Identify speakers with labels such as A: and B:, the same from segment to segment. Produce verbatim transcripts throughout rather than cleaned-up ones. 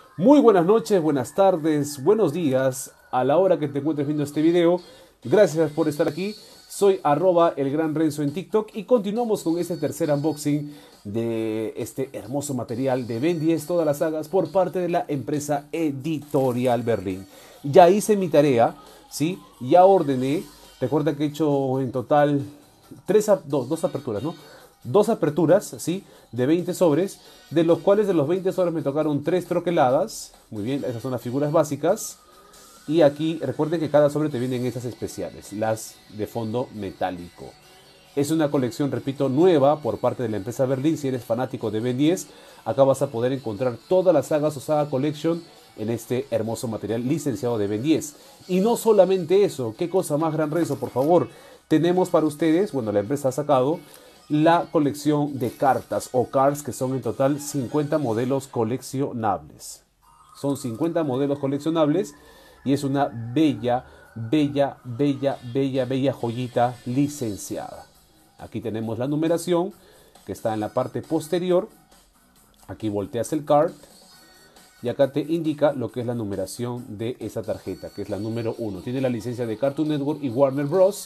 A: Muy buenas noches, buenas tardes, buenos días a la hora que te encuentres viendo este video. Gracias por estar aquí. Soy arroba el gran Renzo en TikTok y continuamos con este tercer unboxing de este hermoso material de Ben diez, todas las sagas, por parte de la empresa Editorial Berlín. Ya hice mi tarea, ¿sí? Ya ordené. Recuerda que he hecho en total tres, dos, dos aperturas, ¿no? Dos aperturas, ¿sí? De veinte sobres, de los cuales de los veinte sobres me tocaron tres troqueladas. Muy bien, esas son las figuras básicas. Y aquí recuerden que cada sobre te vienen estas especiales, las de fondo metálico. Es una colección, repito, nueva por parte de la empresa Berlín. Si eres fanático de Ben diez, acá vas a poder encontrar todas las sagas o saga collection en este hermoso material licenciado de Ben diez. Y no solamente eso, qué cosa más, gran Renzo, por favor. Tenemos para ustedes, bueno, la empresa ha sacado la colección de cartas o cards, que son en total cincuenta modelos coleccionables. Son cincuenta modelos coleccionables y es una bella, bella, bella, bella, bella joyita licenciada. Aquí tenemos la numeración que está en la parte posterior. Aquí volteas el card y acá te indica lo que es la numeración de esa tarjeta, que es la número uno. Tiene la licencia de Cartoon Network y Warner Bros.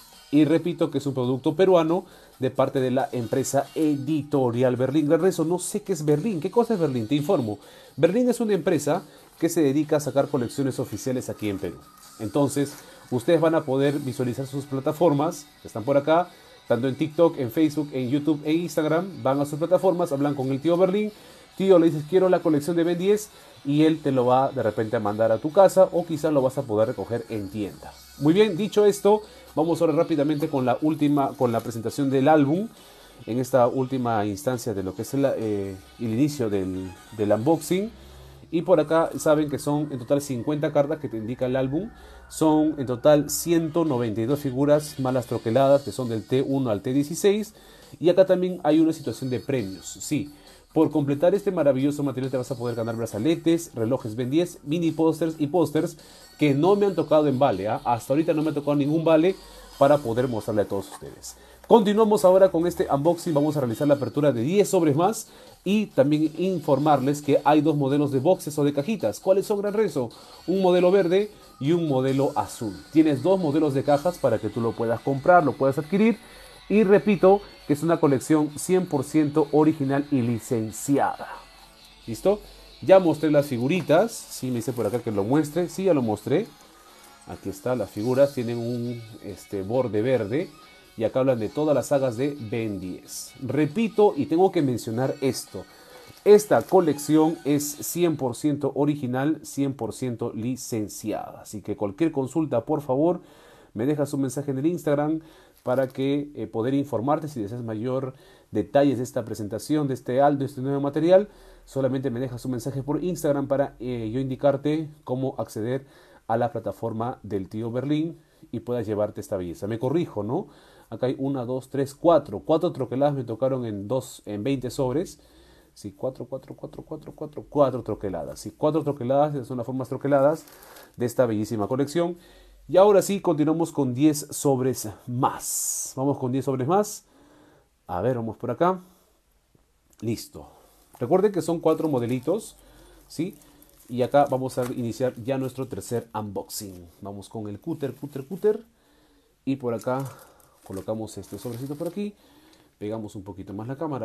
A: Y repito que es un producto peruano de parte de la empresa Editorial Berlín. Gran Renzo, no sé qué es Berlín. ¿Qué cosa es Berlín? Te informo. Berlín es una empresa que se dedica a sacar colecciones oficiales aquí en Perú. Entonces, ustedes van a poder visualizar sus plataformas, que están por acá, tanto en TikTok, en Facebook, en YouTube e Instagram. Van a sus plataformas, hablan con el tío Berlín. Tío, le dices, quiero la colección de Ben diez, y él te lo va de repente a mandar a tu casa, o quizás lo vas a poder recoger en tienda. Muy bien, dicho esto, vamos ahora rápidamente con la última, con la presentación del álbum, en esta última instancia de lo que es el, eh, el inicio del, del unboxing. Y por acá saben que son en total cincuenta cartas que te indica el álbum. Son en total ciento noventa y dos figuras malas troqueladas, que son del T uno al T dieciséis. Y acá también hay una situación de premios, sí. Por completar este maravilloso material te vas a poder ganar brazaletes, relojes Ben diez, mini pósters y pósters que no me han tocado en vale. ¿eh? Hasta ahorita no me ha tocado ningún vale para poder mostrarle a todos ustedes. Continuamos ahora con este unboxing. Vamos a realizar la apertura de diez sobres más y también informarles que hay dos modelos de boxes o de cajitas. ¿Cuáles son, gran Renzo? Un modelo verde y un modelo azul. Tienes dos modelos de cajas para que tú lo puedas comprar, lo puedas adquirir. Y repito que es una colección cien por ciento original y licenciada. ¿Listo? Ya mostré las figuritas. Sí, me dice por acá que lo muestre. Sí, ya lo mostré. Aquí está, las figuras tienen un este, borde verde. Y acá hablan de todas las sagas de Ben diez. Repito y tengo que mencionar esto. Esta colección es cien por ciento original, cien por ciento licenciada. Así que cualquier consulta, por favor, me dejas un mensaje en el Instagram para que eh, poder informarte si deseas mayor detalles de esta presentación, de este alto, de este nuevo material. Solamente me dejas un mensaje por Instagram para eh, yo indicarte cómo acceder a la plataforma del tío Berlín y puedas llevarte esta belleza. Me corrijo, ¿no? Acá hay una, dos, tres, cuatro. Cuatro troqueladas me tocaron en, dos, en veinte sobres. Sí, cuatro, cuatro, cuatro, cuatro, cuatro, cuatro troqueladas. Sí, cuatro troqueladas, esas son las formas troqueladas de esta bellísima colección. Y ahora sí, continuamos con diez sobres más. Vamos con diez sobres más. A ver, vamos por acá. Listo. Recuerden que son cuatro modelitos, ¿sí? Y acá vamos a iniciar ya nuestro tercer unboxing. Vamos con el cúter, cúter, cúter. Y por acá colocamos este sobrecito por aquí. Pegamos un poquito más la cámara.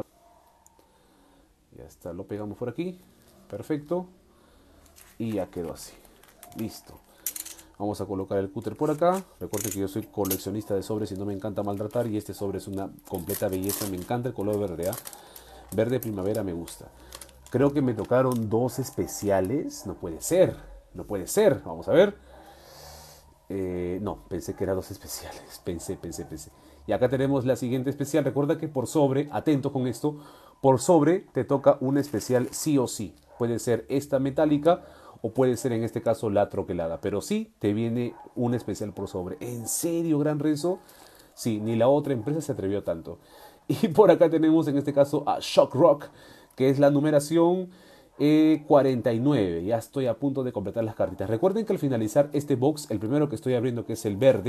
A: Ya está, lo pegamos por aquí. Perfecto. Y ya quedó así. Listo. Vamos a colocar el cúter por acá. Recuerden que yo soy coleccionista de sobres y no me encanta maltratar. Y este sobre es una completa belleza. Me encanta el color verde. ¿eh? Verde primavera me gusta. Creo que me tocaron dos especiales. No puede ser. No puede ser. Vamos a ver. Eh, no, pensé que eran dos especiales. Pensé, pensé, pensé. Y acá tenemos la siguiente especial. Recuerda que por sobre, atento con esto, por sobre te toca una especial sí o sí. Puede ser esta metálica o puede ser en este caso la troquelada. Pero sí te viene un especial por sobre. ¿En serio, gran Renzo? Sí, ni la otra empresa se atrevió tanto. Y por acá tenemos en este caso a Shock Rock, que es la numeración eh, cuarenta y nueve. Ya estoy a punto de completar las cartitas. Recuerden que al finalizar este box, el primero que estoy abriendo, que es el verde,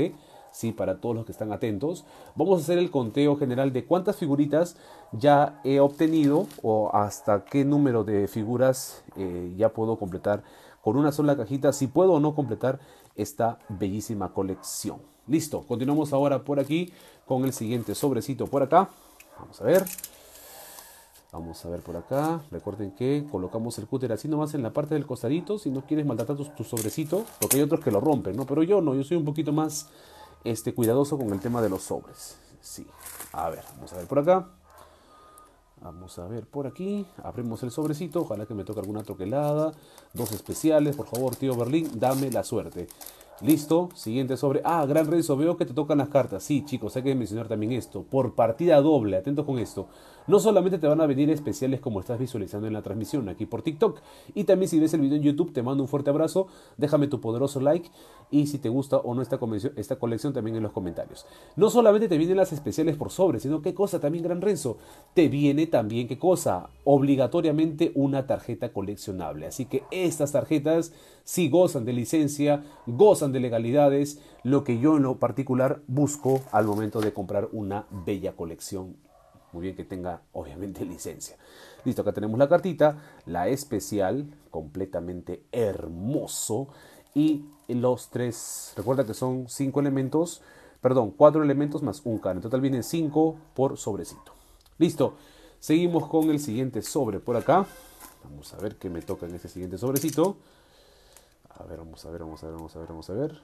A: sí, para todos los que están atentos. Vamos a hacer el conteo general de cuántas figuritas ya he obtenido o hasta qué número de figuras eh, ya puedo completar con una sola cajita, si puedo o no completar esta bellísima colección. Listo, continuamos ahora por aquí con el siguiente sobrecito por acá. Vamos a ver. Vamos a ver por acá. Recuerden que colocamos el cúter así nomás en la parte del costadito. Si no quieres maltratar tu, tu sobrecito, porque hay otros que lo rompen, ¿no? Pero yo no, yo soy un poquito más este, cuidadoso con el tema de los sobres. Sí. A ver, vamos a ver por acá. Vamos a ver por aquí. Abrimos el sobrecito. Ojalá que me toque alguna troquelada. Dos especiales. Por favor, tío Berlín, dame la suerte. Listo, siguiente sobre. Ah, Gran Renzo, veo que te tocan las cartas. Sí, chicos, hay que mencionar también esto. Por partida doble, atentos con esto. No solamente te van a venir especiales como estás visualizando en la transmisión aquí por TikTok. Y también si ves el video en YouTube, te mando un fuerte abrazo. Déjame tu poderoso like. Y si te gusta o no esta, esta colección, también en los comentarios. No solamente te vienen las especiales por sobre, sino qué cosa también, Gran Renzo. Te viene también, qué cosa, obligatoriamente una tarjeta coleccionable. Así que estas tarjetas sí gozan de licencia, gozan de legalidades, lo que yo en lo particular busco al momento de comprar una bella colección. Muy bien, que tenga obviamente licencia. Listo, acá tenemos la cartita, la especial, completamente hermoso. Y los tres, recuerda que son cinco elementos, perdón, cuatro elementos más un card. En total vienen cinco por sobrecito. Listo, seguimos con el siguiente sobre por acá. Vamos a ver qué me toca en este siguiente sobrecito. A ver, vamos a ver, vamos a ver, vamos a ver, vamos a ver.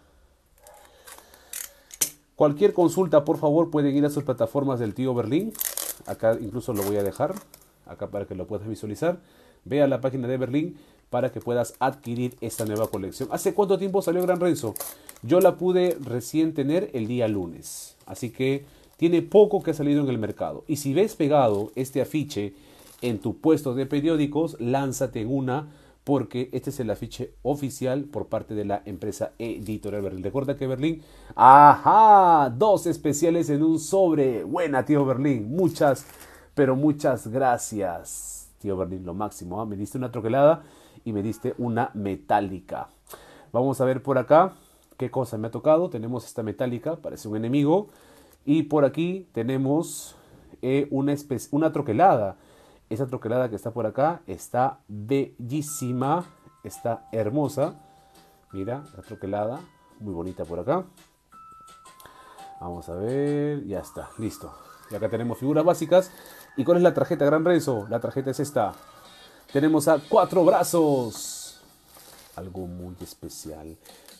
A: Cualquier consulta, por favor, pueden ir a sus plataformas del tío Berlín. Acá incluso lo voy a dejar, acá para que lo puedas visualizar. Ve a la página de Berlín para que puedas adquirir esta nueva colección. ¿Hace cuánto tiempo salió Gran Renzo? Yo la pude recién tener el día lunes. Así que tiene poco que ha salido en el mercado. Y si ves pegado este afiche en tu puesto de periódicos, lánzate en una, porque este es el afiche oficial por parte de la empresa Editorial Berlín. Recuerda que Berlín, ¡ajá! Dos especiales en un sobre. Buena, tío Berlín. Muchas, pero muchas gracias, tío Berlín. Lo máximo, ¿eh? Me diste una troquelada y me diste una metálica. Vamos a ver por acá qué cosa me ha tocado. Tenemos esta metálica, parece un enemigo. Y por aquí tenemos eh, una, una troquelada. Esa troquelada que está por acá está bellísima, está hermosa. Mira, la troquelada, muy bonita por acá. Vamos a ver, ya está, listo. Y acá tenemos figuras básicas. ¿Y cuál es la tarjeta, Gran Renzo? La tarjeta es esta. Tenemos a Cuatro Brazos. Algo muy especial.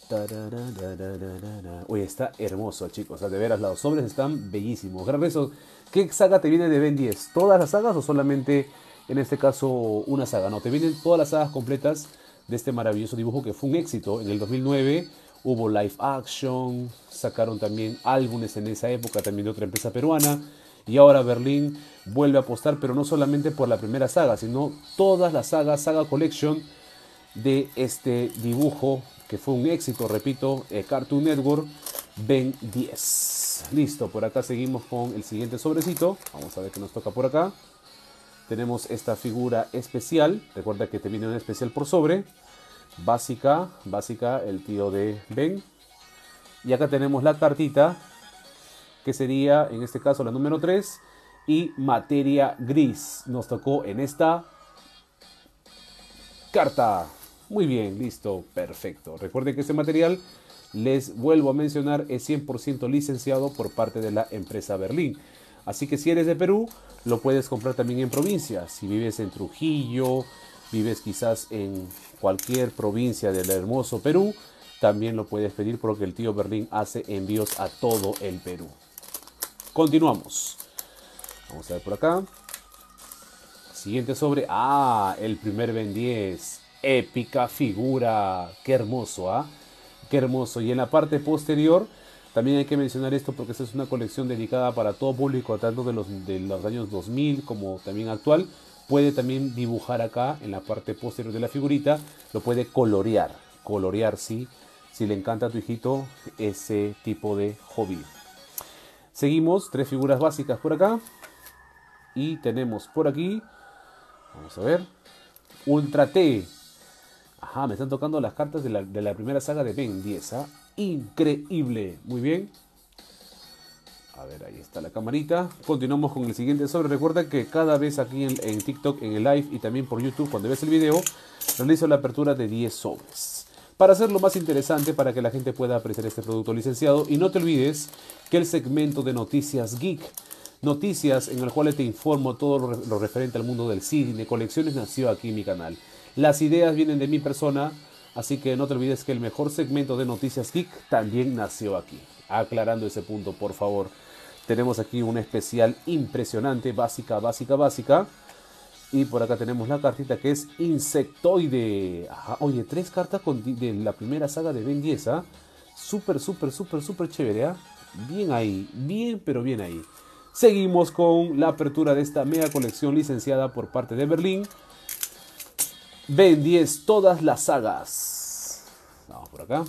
A: Oye, está hermoso, chicos. O sea, de veras, los sobres están bellísimos. Gran Renzo, ¿qué saga te viene de Ben diez? ¿Todas las sagas o solamente, en este caso, una saga? No, te vienen todas las sagas completas de este maravilloso dibujo que fue un éxito. En el dos mil nueve hubo live action, sacaron también álbumes en esa época, también de otra empresa peruana. Y ahora Berlín vuelve a apostar, pero no solamente por la primera saga, sino todas las sagas, Saga Collection de este dibujo que fue un éxito, repito, eh, Cartoon Network, Ben diez. Listo, por acá seguimos con el siguiente sobrecito. Vamos a ver qué nos toca por acá. Tenemos esta figura especial. Recuerda que te viene una especial por sobre. Básica, básica, el tío de Ben. Y acá tenemos la cartita, que sería en este caso la número tres. Y materia gris. Nos tocó en esta carta. Muy bien, listo, perfecto. Recuerden que este material, les vuelvo a mencionar, es cien por ciento licenciado por parte de la empresa Berlín. Así que si eres de Perú, lo puedes comprar también en provincia. Si vives en Trujillo, vives quizás en cualquier provincia del hermoso Perú, también lo puedes pedir porque el tío Berlín hace envíos a todo el Perú. Continuamos. Vamos a ver por acá. Siguiente sobre. Ah, el primer Ben diez. Épica figura. Qué hermoso, ¿ah? ¿eh? Qué hermoso. Y en la parte posterior, también hay que mencionar esto porque esta es una colección dedicada para todo público, tanto de los, de los años dos mil como también actual. Puede también dibujar acá, en la parte posterior de la figurita, lo puede colorear. Colorear, sí. Si le encanta a tu hijito ese tipo de hobby. Seguimos, tres figuras básicas por acá. Y tenemos por aquí, vamos a ver, Ultra T. Ajá, me están tocando las cartas de la, de la primera saga de Ben diez, ¿ah? Increíble. Muy bien. A ver, ahí está la camarita. Continuamos con el siguiente sobre. Recuerda que cada vez aquí en, en TikTok, en el live y también por YouTube, cuando ves el video, realizo la apertura de diez sobres. Para hacerlo más interesante, para que la gente pueda apreciar este producto licenciado. Y no te olvides que el segmento de Noticias Geek, noticias en el cual te informo todo lo, lo referente al mundo del cine, de colecciones, nació aquí en mi canal. Las ideas vienen de mi persona, así que no te olvides que el mejor segmento de Noticias Geek también nació aquí. Aclarando ese punto, por favor. Tenemos aquí un especial impresionante, básica, básica, básica. Y por acá tenemos la cartita que es Insectoide. Ajá, oye, tres cartas con, de la primera saga de Ben diez, ¿ah? Súper, súper, súper, súper chévere, ¿ah? Bien ahí, bien, pero bien ahí. Seguimos con la apertura de esta mega colección licenciada por parte de Berlín. Ben diez, todas las sagas. Vamos por acá.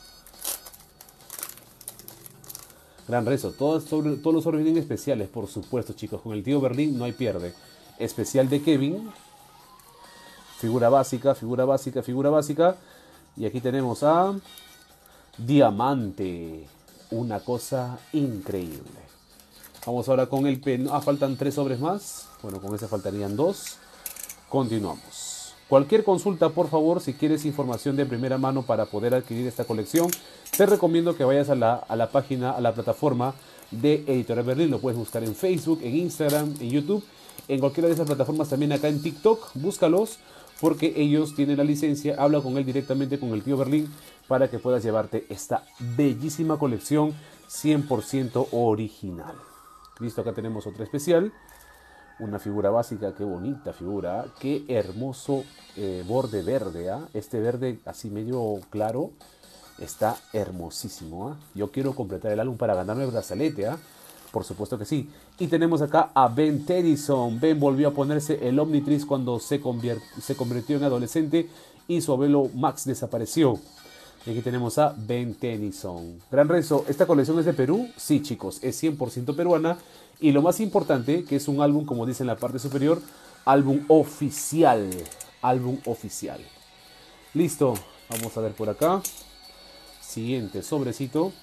A: Gran rezo, todos, sobre, todos los sobres vienen especiales, por supuesto, chicos. Con el tío Berlín no hay pierde. Especial de Kevin. Figura básica, figura básica, figura básica. Y aquí tenemos a Diamante. Una cosa increíble. Vamos ahora con el pen. Ah, faltan tres sobres más. Bueno, con ese faltarían dos. Continuamos. Cualquier consulta, por favor, si quieres información de primera mano para poder adquirir esta colección, te recomiendo que vayas a la, a la página, a la plataforma de Editorial Berlín. Lo puedes buscar en Facebook, en Instagram, en YouTube, en cualquiera de esas plataformas, también acá en TikTok. Búscalos porque ellos tienen la licencia. Habla con él directamente, con el tío Berlín, para que puedas llevarte esta bellísima colección cien por ciento original. Listo, acá tenemos otra especial. Una figura básica, qué bonita figura, qué hermoso eh, borde verde, ¿eh? Este verde así medio claro está hermosísimo, ¿eh? Yo quiero completar el álbum para ganarme el brazalete, ¿eh? Por supuesto que sí. Y tenemos acá a Ben Tennyson. Ben volvió a ponerse el Omnitrix cuando se, se convirtió en adolescente y su abuelo Max desapareció. Y aquí tenemos a Ben Tennyson. Gran rezo, ¿esta colección es de Perú? Sí, chicos, es cien por ciento peruana. Y lo más importante, que es un álbum, como dice en la parte superior, álbum oficial. Álbum oficial. Listo, vamos a ver por acá. Siguiente sobrecito.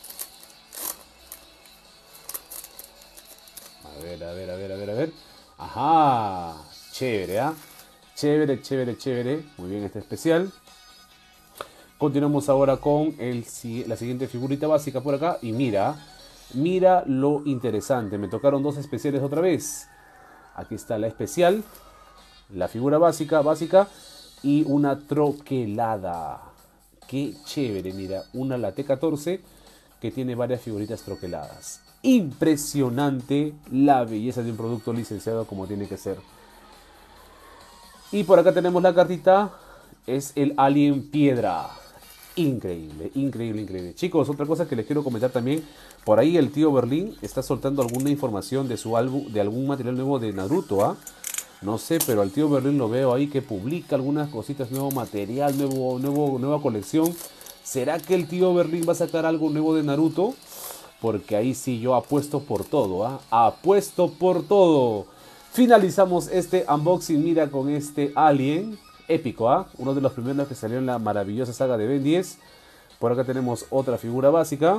A: A ver, a ver, a ver, a ver, a ver. Ajá, chévere, ¿ah? ¿eh? Chévere, chévere, chévere. Muy bien, este especial. Continuamos ahora con el, la siguiente figurita básica por acá. Y mira, mira lo interesante. Me tocaron dos especiales otra vez. Aquí está la especial, la figura básica, básica y una troquelada. Qué chévere, mira. Una la T catorce que tiene varias figuritas troqueladas. Impresionante la belleza de un producto licenciado como tiene que ser. Y por acá tenemos la cartita. Es el Alien Piedra. Increíble, increíble, increíble. Chicos, otra cosa que les quiero comentar también. Por ahí el tío Berlín está soltando alguna información de su álbum, de algún material nuevo de Naruto, ¿ah? ¿eh? No sé, pero al tío Berlín lo veo ahí que publica algunas cositas, nuevo material, nuevo, nuevo, nueva colección. ¿Será que el tío Berlín va a sacar algo nuevo de Naruto? Porque ahí sí yo apuesto por todo, ¿ah? ¿eh? Apuesto por todo. Finalizamos este unboxing, mira, con este Alien. Épico, ¿ah? ¿eh? Uno de los primeros que salió en la maravillosa saga de Ben diez. Por acá tenemos otra figura básica.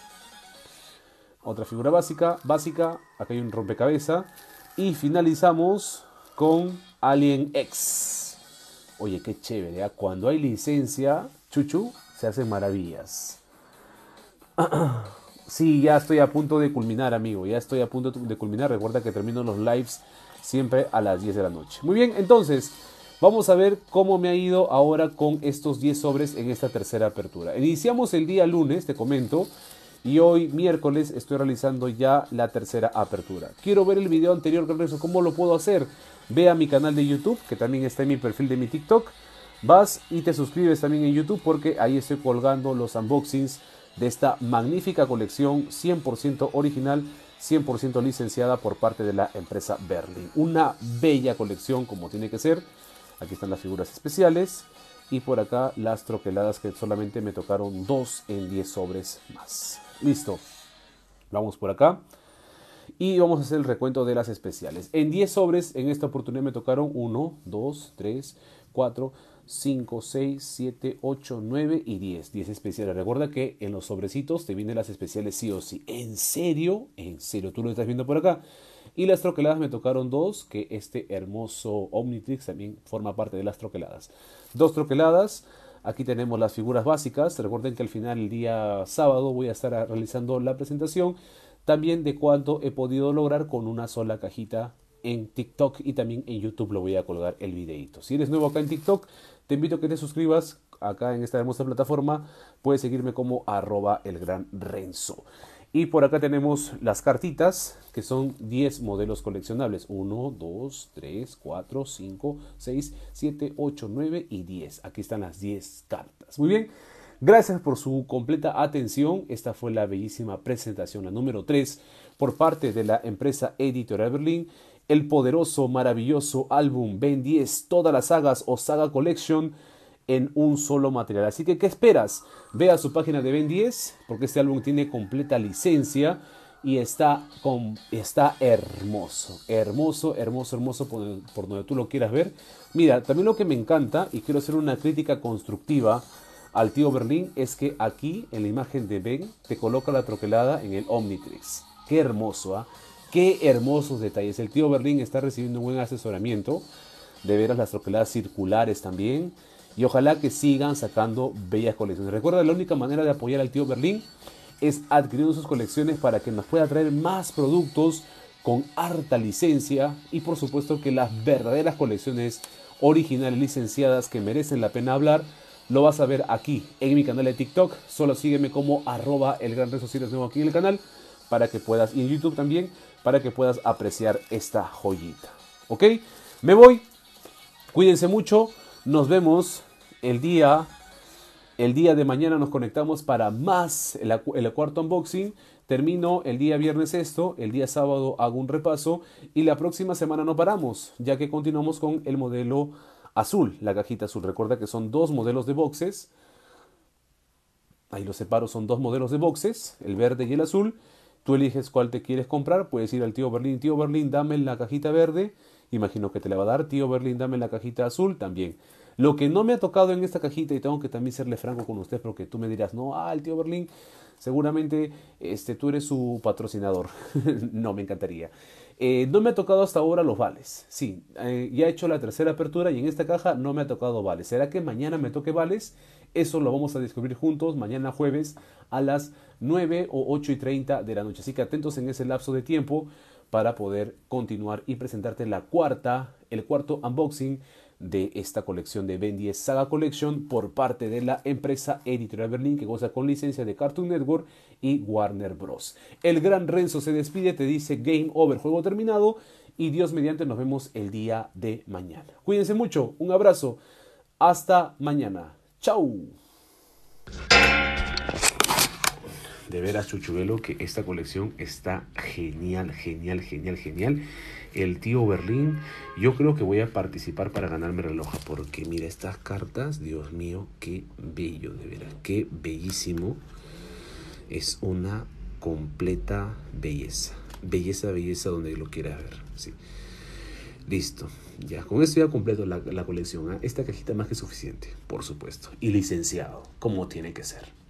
A: Otra figura básica, básica. Acá hay un rompecabezas. Y finalizamos con Alien X. Oye, qué chévere, ¿eh? Cuando hay licencia, chuchu, se hacen maravillas. Sí, ya estoy a punto de culminar, amigo. Ya estoy a punto de culminar. Recuerda que termino los lives siempre a las diez de la noche. Muy bien, entonces vamos a ver cómo me ha ido ahora con estos diez sobres en esta tercera apertura. Iniciamos el día lunes, te comento, y hoy miércoles estoy realizando ya la tercera apertura. Quiero ver el video anterior, ¿cómo lo puedo hacer? Ve a mi canal de YouTube, que también está en mi perfil de mi TikTok. Vas y te suscribes también en YouTube porque ahí estoy colgando los unboxings de esta magnífica colección cien por ciento original, cien por ciento licenciada por parte de la empresa Berlín. Una bella colección como tiene que ser. Aquí están las figuras especiales y por acá las troqueladas que solamente me tocaron dos en diez sobres más. Listo. Vamos por acá y vamos a hacer el recuento de las especiales. En diez sobres en esta oportunidad me tocaron uno, dos, tres, cuatro, cinco, seis, siete, ocho, nueve y diez. diez especiales. Recuerda que en los sobrecitos te vienen las especiales sí o sí. ¿En serio? ¿En serio? Tú lo estás viendo por acá. Y las troqueladas me tocaron dos, que este hermoso Omnitrix también forma parte de las troqueladas. Dos troqueladas. Aquí tenemos las figuras básicas. Recuerden que al final, el día sábado, voy a estar realizando la presentación también de cuánto he podido lograr con una sola cajita en TikTok, y también en YouTube lo voy a colgar el videito. Si eres nuevo acá en TikTok, te invito a que te suscribas acá en esta hermosa plataforma. Puedes seguirme como arroba el gran Renzo. Y por acá tenemos las cartitas, que son diez modelos coleccionables. uno, dos, tres, cuatro, cinco, seis, siete, ocho, nueve y diez. Aquí están las diez cartas. Muy bien. Gracias por su completa atención. Esta fue la bellísima presentación, la número tres, por parte de la empresa Editorial Berlín. El poderoso, maravilloso álbum Ben diez, todas las sagas o Saga Collection en un solo material. Así que, ¿qué esperas? Ve a su página de Ben diez, porque este álbum tiene completa licencia y está, con, está hermoso, hermoso, hermoso, hermoso por, por donde tú lo quieras ver. Mira, también lo que me encanta, y quiero hacer una crítica constructiva al tío Berlín, es que aquí en la imagen de Ben te coloca la troquelada en el Omnitrix. Qué hermoso, ¿ah? ¿eh? Qué hermosos detalles. El tío Berlín está recibiendo un buen asesoramiento. De veras, las troqueladas circulares también. Y ojalá que sigan sacando bellas colecciones. Recuerda, la única manera de apoyar al tío Berlín es adquiriendo sus colecciones para que nos pueda traer más productos con harta licencia. Y por supuesto que las verdaderas colecciones originales licenciadas que merecen la pena hablar, lo vas a ver aquí en mi canal de TikTok. Solo sígueme como arroba el gran Renzo si eres nuevo aquí en el canal, para que puedas, y en YouTube también, para que puedas apreciar esta joyita. ¿Ok? Me voy. Cuídense mucho. Nos vemos el día, el día de mañana. Nos conectamos para más el, el cuarto unboxing. Termino el día viernes esto. El día sábado hago un repaso. Y la próxima semana no paramos, ya que continuamos con el modelo azul, la cajita azul. Recuerda que son dos modelos de boxes. Ahí los separo, son dos modelos de boxes, el verde y el azul. Tú eliges cuál te quieres comprar. Puedes ir al tío Berlín. Tío Berlín, dame la cajita verde. Imagino que te la va a dar. Tío Berlín, dame la cajita azul también. Lo que no me ha tocado en esta cajita, y tengo que también serle franco con usted, porque tú me dirás, no, ah, el tío Berlín, seguramente este, tú eres su patrocinador. No, me encantaría. Eh, no me ha tocado hasta ahora los vales. Sí, eh, ya he hecho la tercera apertura y en esta caja no me ha tocado vales. ¿Será que mañana me toque vales? Eso lo vamos a descubrir juntos mañana jueves a las nueve o ocho y treinta de la noche. Así que atentos en ese lapso de tiempo para poder continuar y presentarte la cuarta, el cuarto unboxing de esta colección de Ben diez Saga Collection por parte de la empresa Editorial Berlín, que goza con licencia de Cartoon Network y Warner Bros. El gran Renzo se despide, te dice game over, juego terminado, y Dios mediante nos vemos el día de mañana. Cuídense mucho, un abrazo, hasta mañana. ¡Chau! De veras, Chuchuelo, que esta colección está genial, genial, genial, genial. El tío Berlín, yo creo que voy a participar para ganarme reloj, porque mira estas cartas, Dios mío, qué bello, de veras, qué bellísimo. Es una completa belleza, belleza, belleza donde lo quieras ver, sí. Listo, ya, con esto ya completo la, la colección, ¿eh? Esta cajita más que suficiente, por supuesto, y licenciado, como tiene que ser.